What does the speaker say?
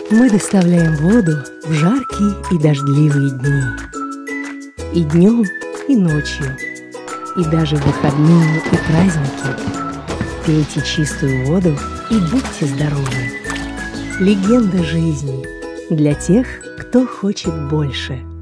Мы доставляем воду в жаркие и дождливые дни. И днем, и ночью, и даже в выходные и праздники. Пейте чистую воду и будьте здоровы. Легенда жизни для тех, кто хочет больше.